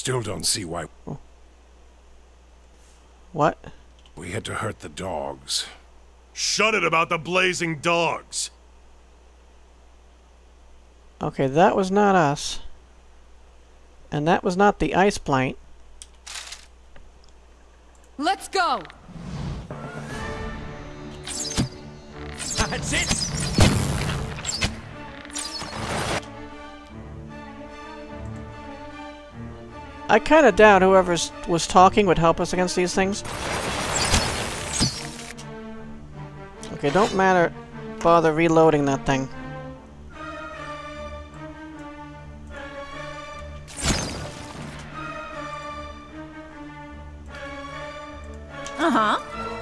still don't see why What? we had to hurt the dogs. Shut it about the blazing dogs. Okay, that was not us. And that was not the ice blight. Let's go! That's it! I kind of doubt whoever was talking would help us against these things. Okay, don't bother reloading that thing. Uh-huh.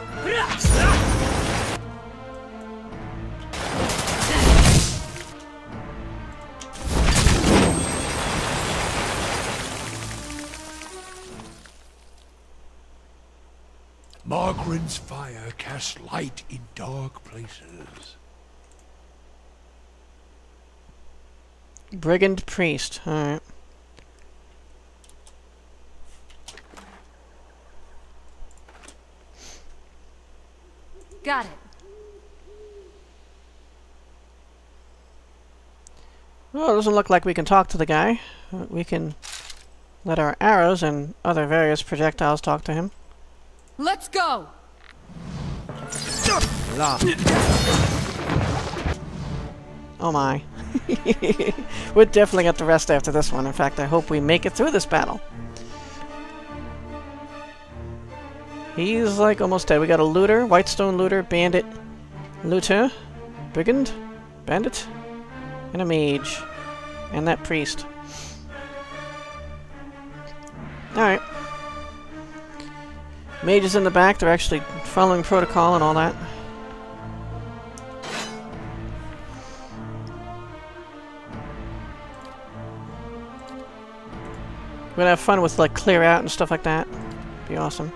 Margaren's fire casts light in dark places. Brigand priest. Alright. Got it. Well, it doesn't look like we can talk to the guy. We can let our arrows and other various projectiles talk to him. Let's go! Oh my. We'll definitely get the rest after this one. In fact, I hope we make it through this battle. He's like almost dead. We got a looter, Whitestone looter, bandit, looter, brigand, bandit, and a mage. And that priest. Alright. Mages in the back, they're actually following protocol and all that. We're gonna have fun with, like, clear out and stuff like that. Be awesome.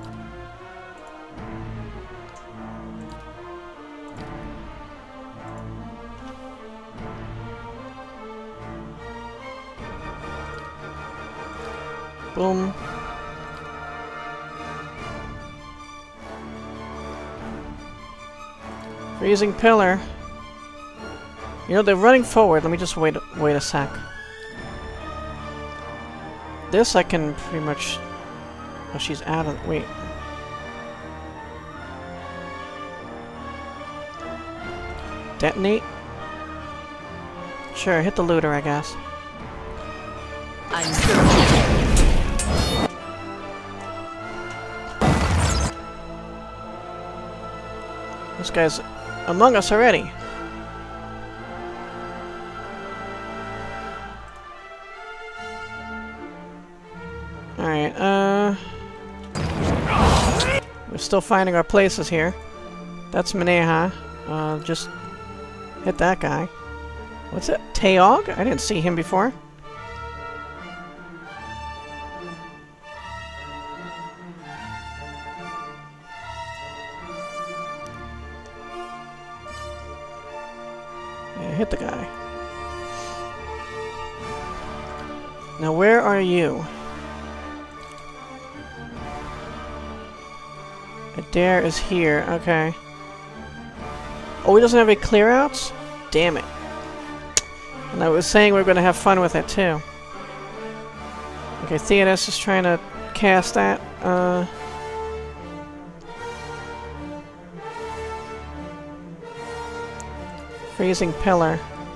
Boom. Freezing pillar. You know, they're running forward. Let me just wait a sec. This I can pretty much... Oh, she's out of... Wait. Detonate? Sure, hit the looter, I guess. I'm good. This guy's among us already. Alright, we're still finding our places here. That's Maneha. Just hit that guy. What's it? Taeog? I didn't see him before. Yeah, hit the guy. Now where are you? Adair is here, okay. Oh, he doesn't have any clear-outs? Damn it. And I was saying we were going to have fun with it, too. Okay, Theodos is trying to cast that. Freezing pillar.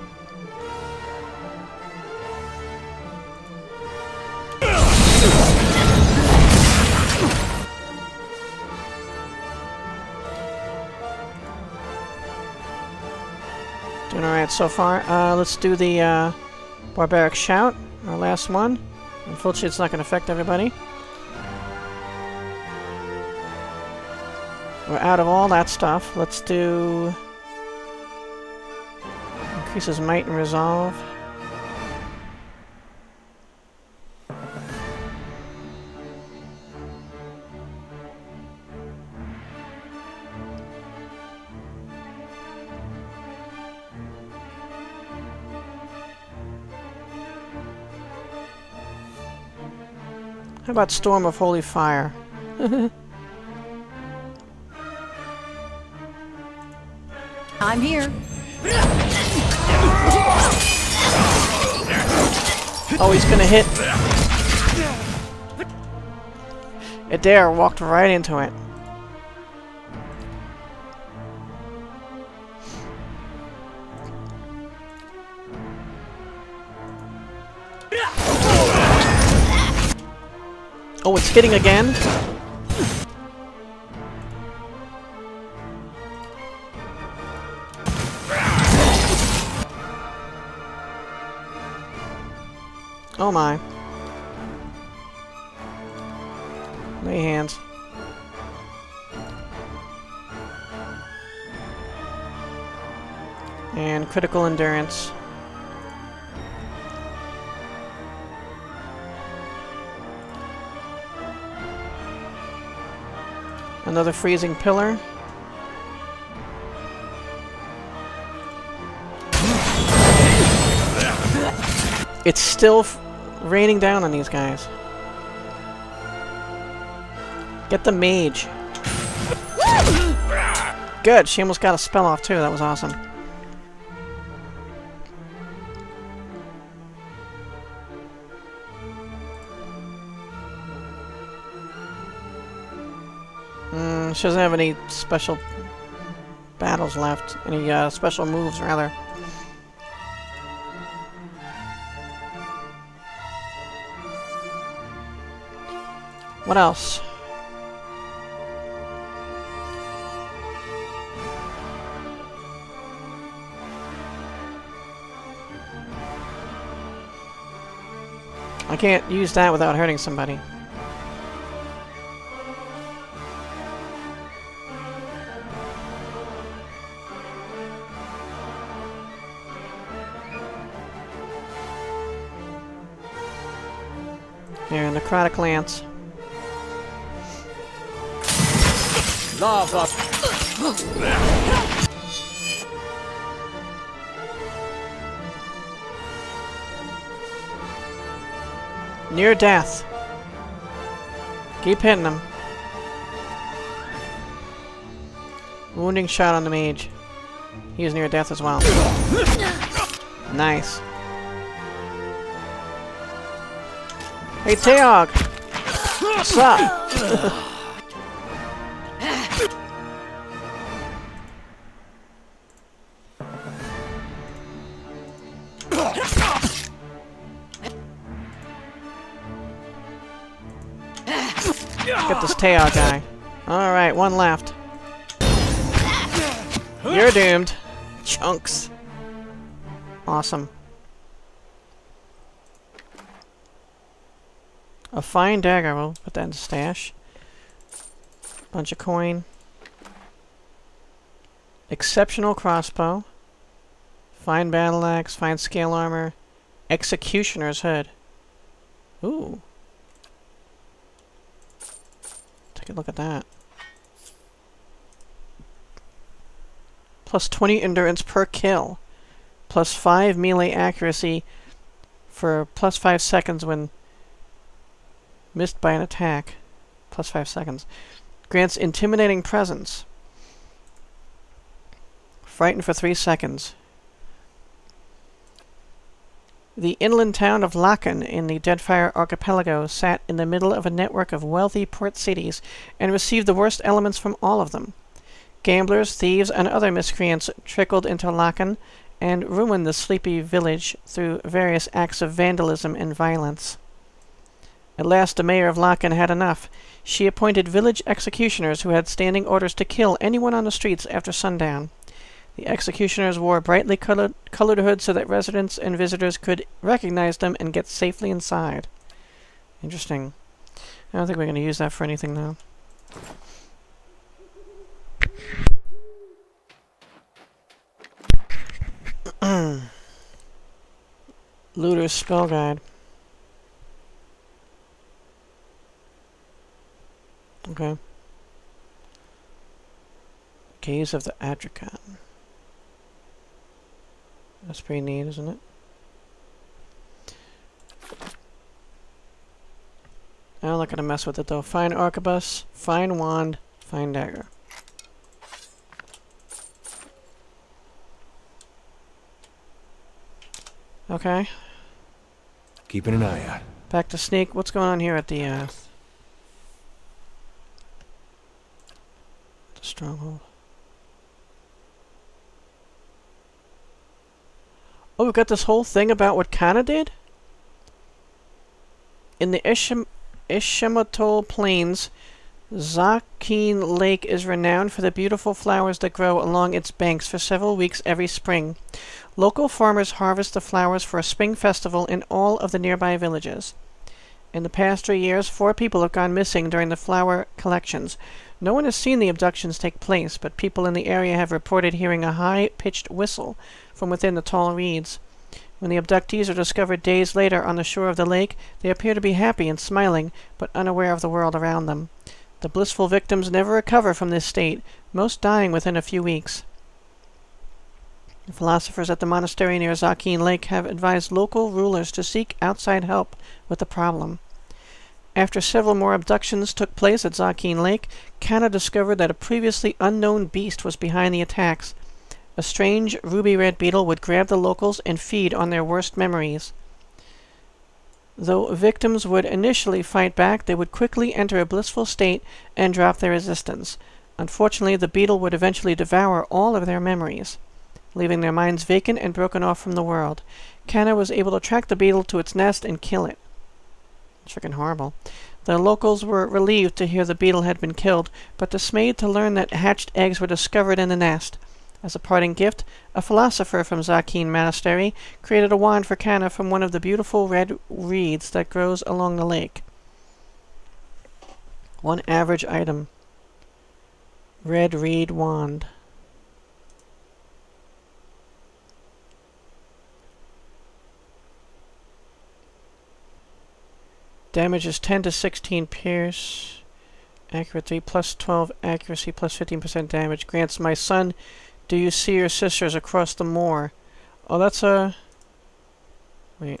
Doing alright so far. Let's do the Barbaric Shout, our last one. Unfortunately, it's not going to affect everybody. We're out of all that stuff. Let's do... Increases might and resolve. How about Storm of Holy Fire? I'm here. Oh, he's gonna hit. Adair walked right into it. Oh, it's hitting again? Oh my. Lay hands. And critical endurance. Another freezing pillar. It's still raining down on these guys. Get the mage. Good, she almost got a spell off too, that was awesome. She doesn't have any special battles left. Any special moves, rather. What else? I can't use that without hurting somebody. Here, necrotic lance. Lava. Near death. Keep hitting him. Wounding shot on the mage. He is near death as well. Nice. Hey, Teog! What's up? Get this Teog guy. Alright, one left. You're doomed. Chunks. Awesome. A fine dagger. We'll put that in the stash. Bunch of coin. Exceptional crossbow. Fine battle axe. Fine scale armor. Executioner's hood. Ooh. Take a look at that. Plus 20 endurance per kill. Plus 5 melee accuracy for plus 5 seconds when missed by an attack. Plus 5 seconds. Grants intimidating presence. Frightened for 3 seconds. The inland town of Lacan in the Deadfire Archipelago sat in the middle of a network of wealthy port cities and received the worst elements from all of them. Gamblers, thieves, and other miscreants trickled into Lacan and ruined the sleepy village through various acts of vandalism and violence. At last the mayor of Lacan had enough. She appointed village executioners who had standing orders to kill anyone on the streets after sundown. The executioners wore brightly colored hoods so that residents and visitors could recognize them and get safely inside. Interesting. I don't think we're going to use that for anything now. Looter's Spell Guide. Okay. Gaze of the Adricon. That's pretty neat, isn't it? I'm not gonna mess with it though. Fine arquebus, fine wand, fine dagger. Okay. Keeping an eye out. Back to sneak. What's going on here at the stronghold? Oh, we've got this whole thing about what Kana did? In the Ishimatol Plains, Zakeen Lake is renowned for the beautiful flowers that grow along its banks for several weeks every spring. Local farmers harvest the flowers for a spring festival in all of the nearby villages. In the past 3 years, 4 people have gone missing during the flower collections. No one has seen the abductions take place, but people in the area have reported hearing a high-pitched whistle from within the tall reeds. When the abductees are discovered days later on the shore of the lake, they appear to be happy and smiling, but unaware of the world around them. The blissful victims never recover from this state, most dying within a few weeks. The philosophers at the monastery near Zakeen Lake have advised local rulers to seek outside help with the problem. After several more abductions took place at Zakeen Lake, Kana discovered that a previously unknown beast was behind the attacks. A strange ruby-red beetle would grab the locals and feed on their worst memories. Though victims would initially fight back, they would quickly enter a blissful state and drop their resistance. Unfortunately, the beetle would eventually devour all of their memories, leaving their minds vacant and broken off from the world. Kana was able to track the beetle to its nest and kill it. It's freaking horrible. The locals were relieved to hear the beetle had been killed, but dismayed to learn that hatched eggs were discovered in the nest. As a parting gift, a philosopher from Zakeen Monastery created a wand for Kana from one of the beautiful red reeds that grows along the lake. One average item. Red reed wand. Damage is 10 to 16 pierce. Accuracy plus 12 accuracy plus 15% damage. Grants my son. Do you see your sisters across the moor? Oh, that's a... Wait.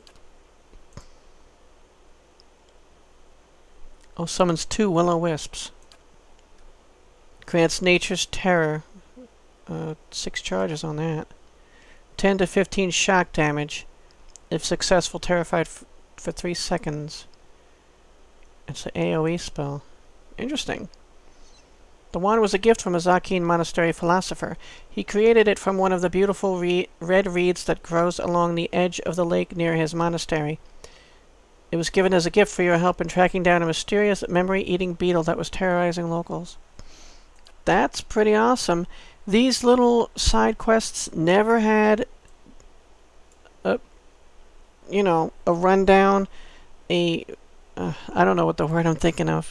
Oh, summons 2 will-o-wisps. Grants nature's terror. 6 charges on that. 10 to 15 shock damage. If successful, terrified for 3 seconds. It's an AoE spell. Interesting. The wand was a gift from a Zakeen Monastery philosopher. He created it from one of the beautiful red reeds that grows along the edge of the lake near his monastery. It was given as a gift for your help in tracking down a mysterious memory-eating beetle that was terrorizing locals. That's pretty awesome. These little side quests never had a, you know, a rundown, I don't know what the word I'm thinking of.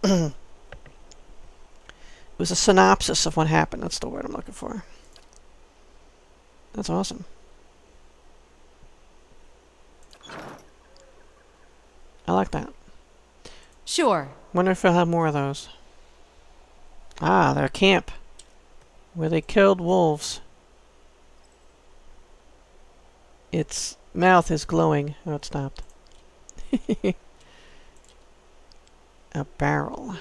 It was a synopsis of what happened. That's the word I'm looking for. That's awesome. I like that. Sure. Wonder if I'll have more of those. Ah, their camp. Where they killed wolves. Its mouth is glowing. Oh, it stopped. A barrel.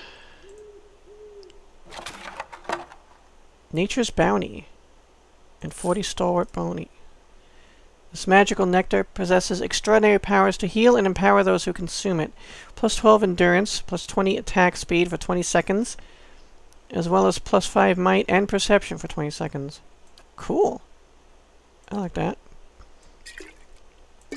Nature's Bounty. And 40 Stalwart Bony. This magical nectar possesses extraordinary powers to heal and empower those who consume it. Plus 12 endurance, plus 20 attack speed for 20 seconds, as well as plus 5 might and perception for 20 seconds. Cool. I like that. I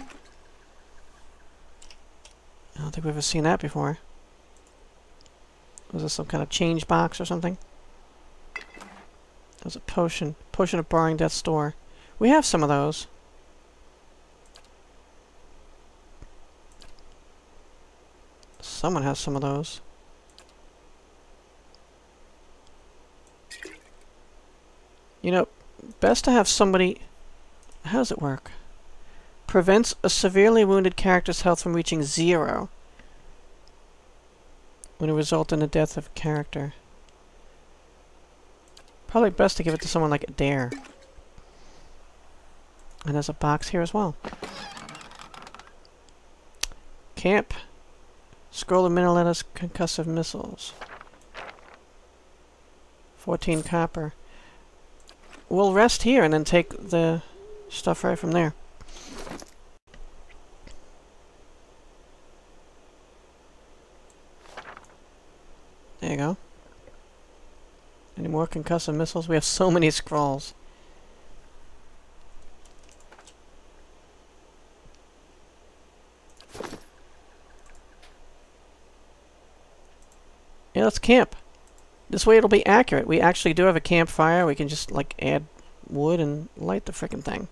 don't think we've ever seen that before. Was this some kind of change box or something? That was a potion. Potion of Borrowing Death's Store. We have some of those. Someone has some of those. You know, best to have somebody... How does it work? Prevents a severely wounded character's health from reaching 0 when it results in the death of a character. Probably best to give it to someone like Adair. And there's a box here as well. Camp. Scroll of mineral lettuce, concussive missiles. 14 copper. We'll rest here and then take the stuff right from there. There you go. Any more concussive missiles? We have so many scrolls. Yeah, let's camp. This way it'll be accurate. We actually do have a campfire. We can just, like, add wood and light the frickin' thing.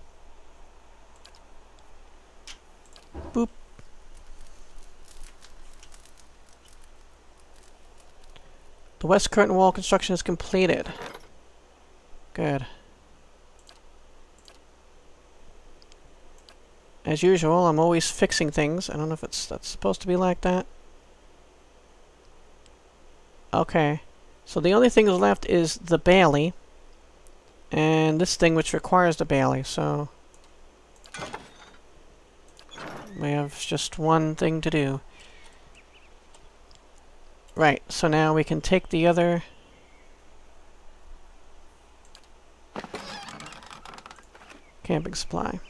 Boop. The west curtain wall construction is completed. Good. As usual, I'm always fixing things. I don't know if that's supposed to be like that. Okay, so the only thing that's left is the bailey, and this thing which requires the bailey, so we have just one thing to do. Right, so now we can take the other camping supply.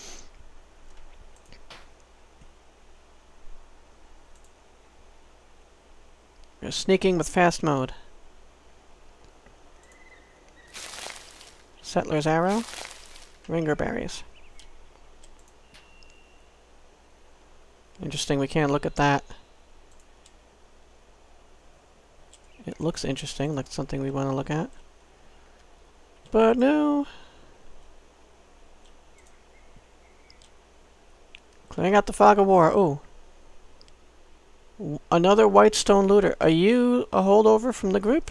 We're sneaking with fast mode. Settler's arrow. Ringer berries. Interesting, we can't look at that. It looks interesting, like something we want to look at. But no. Clearing out the fog of war. Ooh. Another Whitestone looter. Are you a holdover from the group?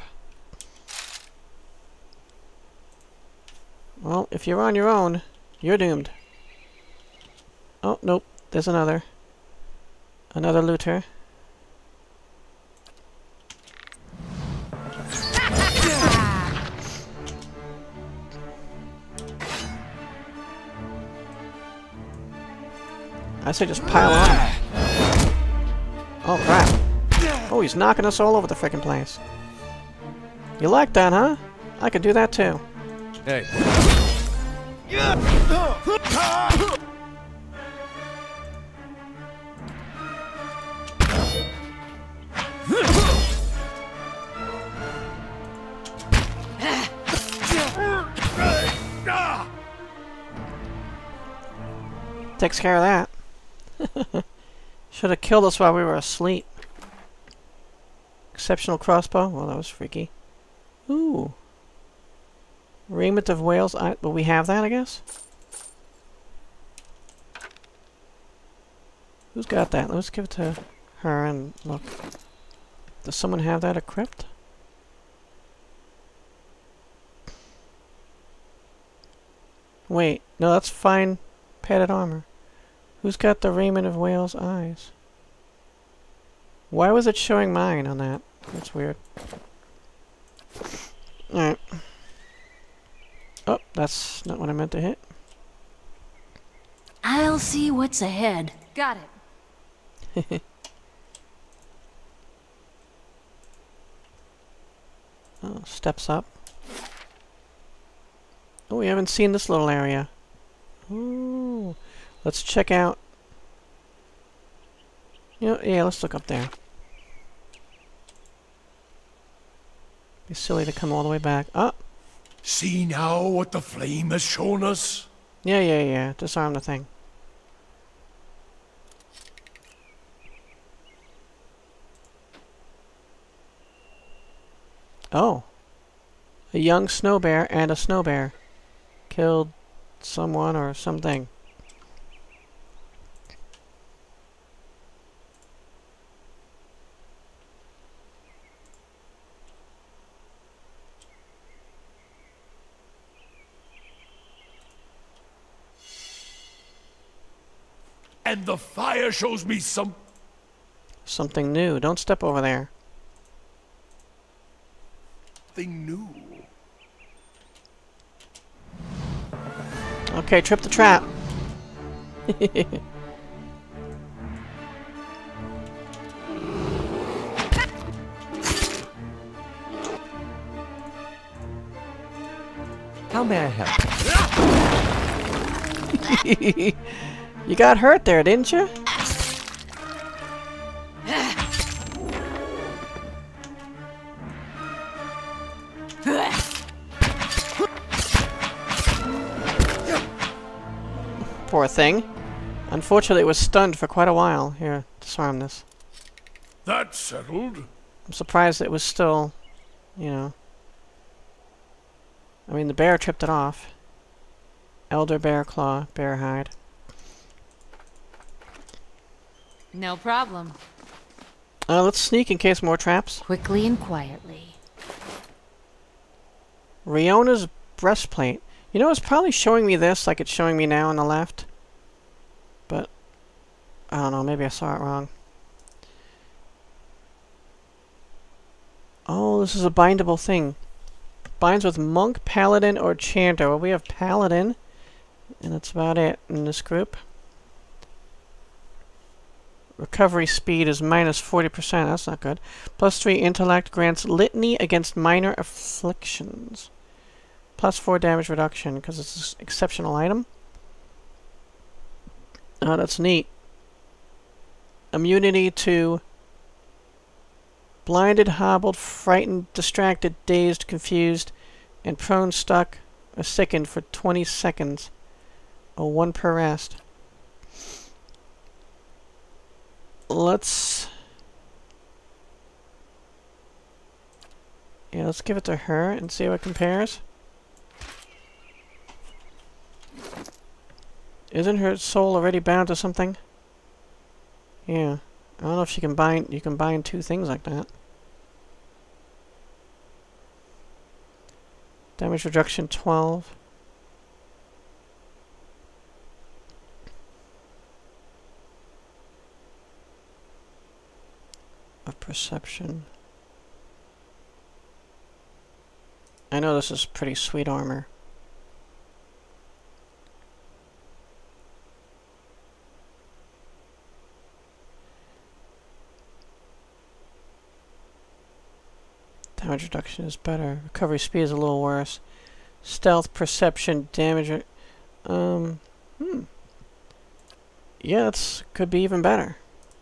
Well, if you're on your own, you're doomed. Oh, nope. There's another. Another looter. I say just pile on. Oh, crap. Oh, he's knocking us all over the frickin' place. You like that, huh? I could do that, too. Hey. Takes care of that. Should have killed us while we were asleep. Exceptional crossbow. Well, that was freaky. Ooh. Raiment of whales. Will we have that, I guess? Who's got that? Let's give it to her and look. Does someone have that equipped? Wait. No, that's fine padded armor. Who's got the raiment of whale's eyes? Why was it showing mine on that? That's weird. Alright. Oh, that's not what I meant to hit. I'll see what's ahead. Got it. Oh, steps up. Oh, we haven't seen this little area. Ooh. Let's check out... Yeah, let's look up there. Be silly to come all the way back. Oh! See now what the flame has shown us? Yeah. Disarm the thing. Oh. A young snow bear and a snow bear killed someone or something. And the fire shows me Something new. Don't step over there. something new. Okay, trip the trap. How may I help? You got hurt there, didn't you? Poor thing. Unfortunately, it was stunned for quite a while. Here, disarm this. That's settled. I'm surprised it was still, you know. I mean, the bear tripped it off. Elder bear claw, bear hide. No problem. Let's sneak in case more traps. Quickly and quietly. Riona's breastplate. You know, it's probably showing me this like it's showing me now on the left. But, I don't know, maybe I saw it wrong. Oh, this is a bindable thing. Binds with Monk, Paladin, or Chanter. Well, we have Paladin, and that's about it in this group. Recovery speed is minus 40%. That's not good. Plus 3 intellect grants litany against minor afflictions. Plus 4 damage reduction because it's an exceptional item. Oh, that's neat. Immunity to blinded, hobbled, frightened, distracted, dazed, confused, and prone, stuck, or sickened for 20 seconds. Oh, 1 per rest. Let's give it to her and see how it compares. Isn't her soul already bound to something? Yeah. I don't know if she can bind. You can bind 2 things like that. Damage reduction 12. Of perception. I know this is pretty sweet armor. Damage reduction is better. Recovery speed is a little worse. Stealth, perception, damage. Yeah, that's could be even better.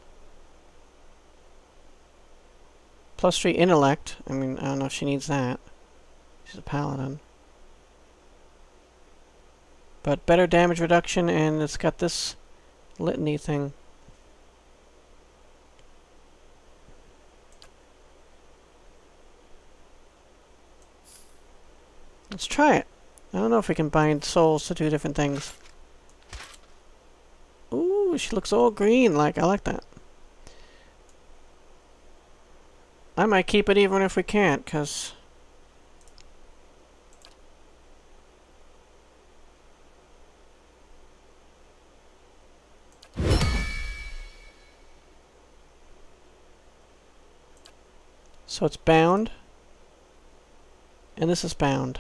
Plus 3 intellect. I mean, I don't know if she needs that. She's a paladin. But better damage reduction, and it's got this litany thing. Let's try it. I don't know if we can bind souls to do different things. Ooh, she looks all green. I like that. I might keep it even if we can't, because... So it's bound. And this is bound.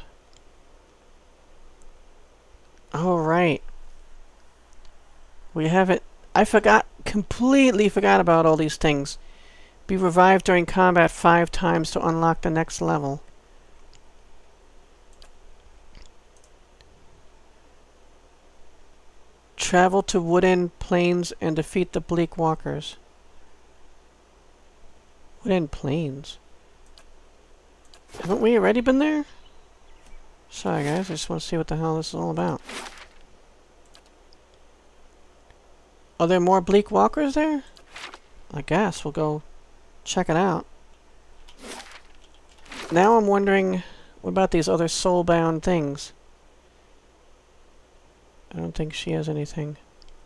Oh, right. We have it. I completely forgot about all these things. Be revived during combat 5 times to unlock the next level. Travel to Woodend Plains and defeat the Bleak Walkers. Woodend Plains? Haven't we already been there? Sorry guys, I just want to see what the hell this is all about. Are there more Bleak Walkers there? I guess we'll go check it out. Now I'm wondering, what about these other soul-bound things? I don't think she has anything.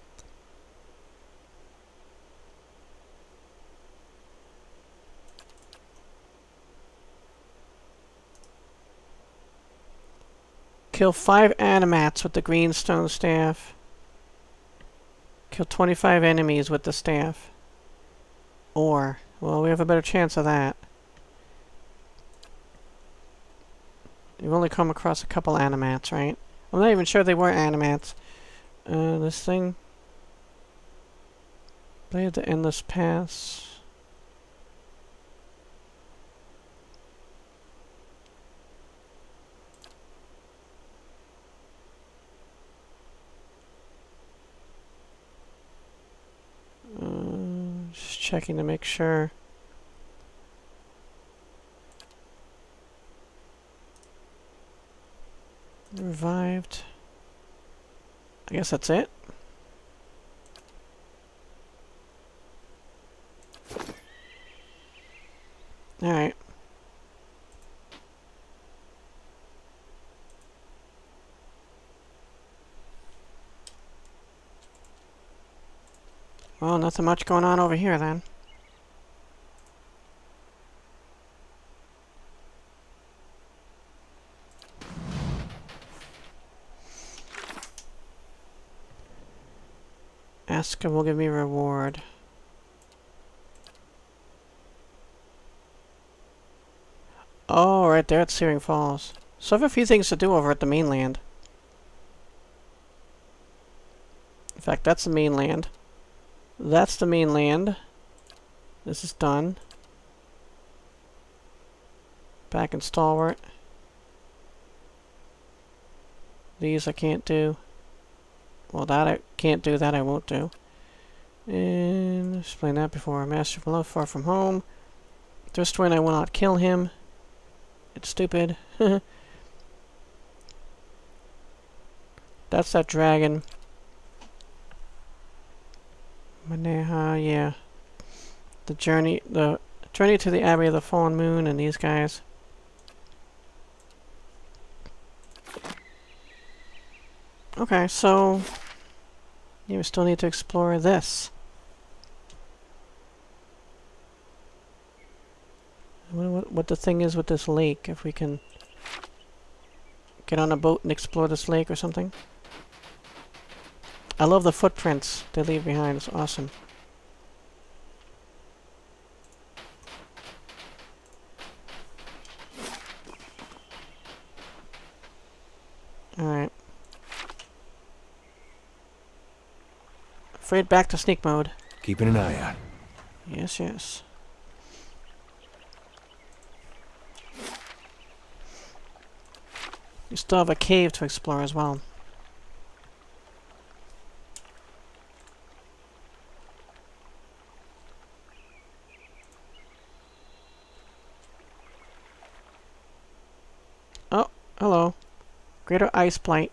Kill 5 animats with the green stone staff. Kill 25 enemies with the staff. Or, well, we have a better chance of that. You've only come across a couple animats, right? I'm not even sure they were animats. This thing. Blade the Endless Pass. checking to make sure. Revived. I guess that's it. Alright. Well, nothing much going on over here then. Ask him will give me a reward. Oh, right there at Searing Falls. So I have a few things to do over at the mainland. In fact, that's the mainland. That's the mainland. This is done. Back in Stalwart. These I can't do. Well, that I can't do, that I won't do. And explain that before. Master from Love, Far From Home. Thirstwind, I will not kill him. It's stupid. That's that dragon. Maneha, yeah. The journey to the Abbey of the Fallen Moon and these guys. Okay, so you still need to explore this. I wonder what the thing is with this lake, if we can get on a boat and explore this lake or something. I love the footprints they leave behind, it's awesome. Alright. Afraid back to sneak mode. Keeping an eye out. Yes, yes. You still have a cave to explore as well. Oh, hello. Greater Ice Blight.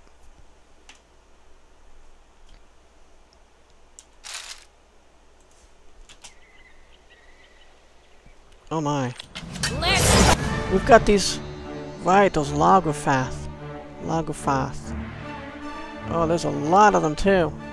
Oh my. We've got these... Right, those Logophath. Oh, there's a lot of them too.